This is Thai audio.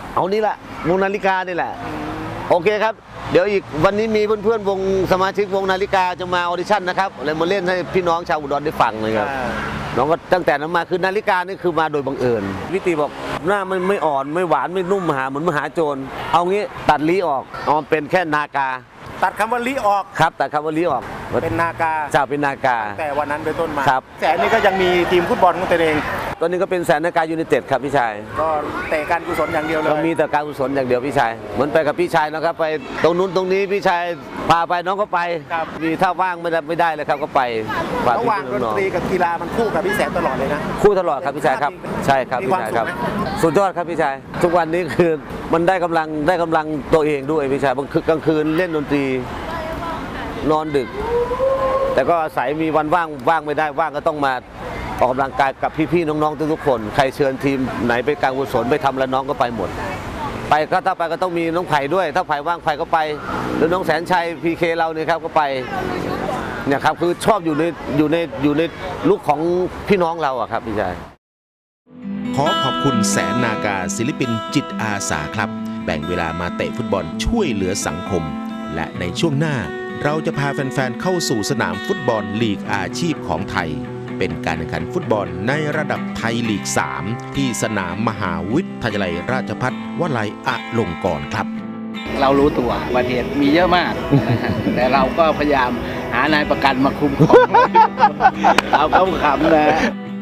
เอานี่แหละวงนาฬิกานี่แหละโอเคครับเดี๋ยวอีกวันนี้มีเพื่อนๆวงสมาชิกวงนาฬิกาจะมาออดิชั่นนะครับเลยมาเล่นให้พี่น้องชาวอุดรได้ฟังเลยครับน้องก็ตั้งแต่นั้นมาคือนาฬิกานี่คือมาโดยบังเอิญวิตีบอกหน้ามันไม่อ่อนไม่หวานไม่นุ่มเหมือนมหาโจรเอางี้ตัดลี้ออกเอาเป็นแค่นากาตัดคำว่าลิออกครับตัดคำว่าลี้ออกเป็นนากาจะเป็นนากาแต่วันนั้นเป็นต้นมาครับแสนนี่ก็ยังมีทีมฟุตบอลของตัวเองตอนนี้ก็เป็นแสนนาฬิกายูไนเต็ดครับพี่ชายก็เตะการกุศลอย่างเดียวเลยก็มีแต่การกุศลอย่างเดียวพี่ชายเหมือนไปกับพี่ชายนะครับไปตรงนู้นตรงนี้พี่ชายพาไปน้องก็ไปมีถ้าว่างไม่ได้เลยครับก็ไประหว่างดนตรีกับกีฬามันคู่กับพี่แสนตลอดเลยนะคู่ตลอดครับพี่ชายครับใช่ครับพี่ชายครับสุดยอดครับพี่ชายทุกวันนี้คือมันได้กำลังตัวเองด้วยพี่ชายบางคืนกลางคืนเล่นดนตรีนอนดึกแต่ก็อาศัยมีวันว่างไม่ได้ว่างก็ต้องมาออกกำลังกายกับพี่ๆน้องๆทุกคนใครเชิญทีมไหนไปการกุศลไปทำแล้วน้องก็ไปหมดไปก็ถ้าไปก็ต้องมีน้องไผ่ด้วยถ้าไผ่ว่างไผ่ก็ไปหรือน้องแสนชัยพีเคเราเนี่ยครับก็ไปเนี่ยครับคือชอบอยู่ในลุคของพี่น้องเราอะครับพี่ชายขอขอบคุณแสนนากาศิลปินจิตอาสาครับแบ่งเวลามาเตะฟุตบอลช่วยเหลือสังคมและในช่วงหน้าเราจะพาแฟนๆเข้าสู่สนามฟุตบอลลีกอาชีพของไทยเป็นการแข่งขันฟุตบอลในระดับไทยลีก 3 ที่สนามมหาวิทยาลัยราชภัฏวลัยอลงกรณ์ครับเรารู้ตัวอุบัติเหตุมีเยอะมาก แต่เราก็พยายามหานายประกันมาคุ้มครอง เราก็ขำนะ